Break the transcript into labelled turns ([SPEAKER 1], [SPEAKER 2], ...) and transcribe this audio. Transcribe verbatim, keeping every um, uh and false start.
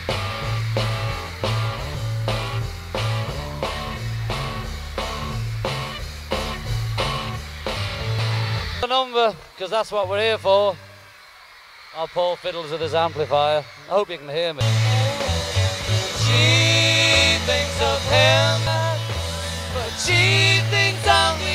[SPEAKER 1] The number, because that's what we're here for. Our poor fiddles with his amplifier. I hope you can hear me. She thinks of him, but she thinks I'm